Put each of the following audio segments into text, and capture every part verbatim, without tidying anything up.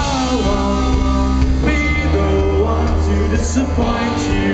won't be the one to disappoint you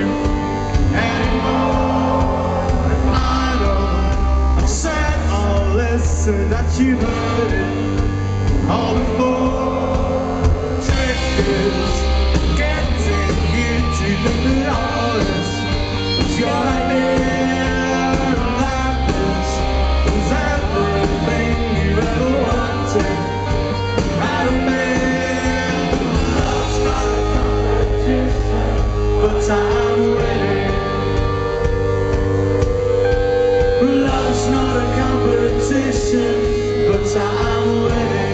anymore. And I know I've said all this so that you heard it all before. Trick is getting you to the honest. It's your idea of happiness was everything you ever wanted. Out of me, love's not a competition, but I'm waiting. Love's not a competition, but I'm waiting.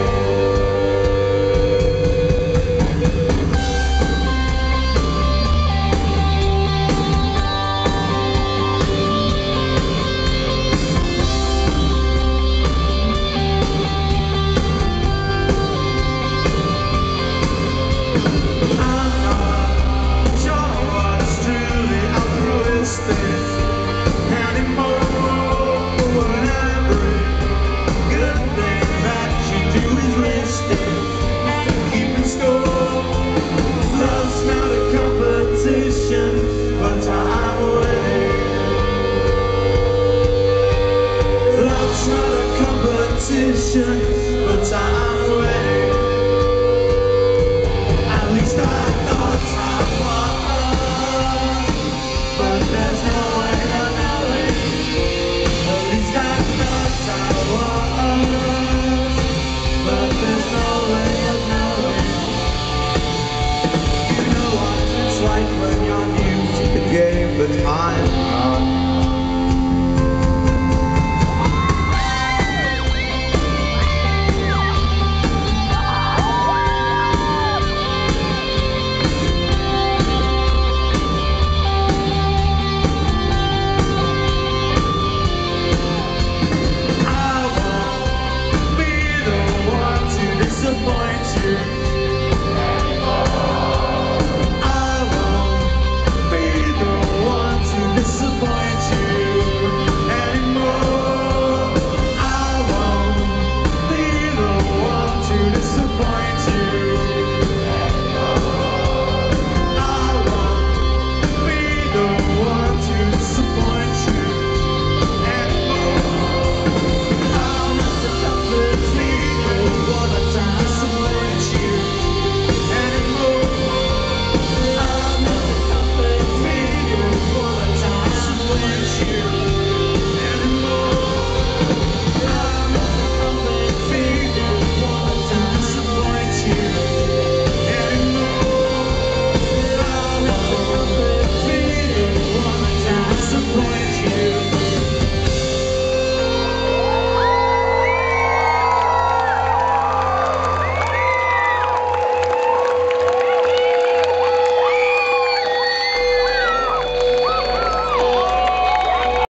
But I'm waiting. Love's not a competition,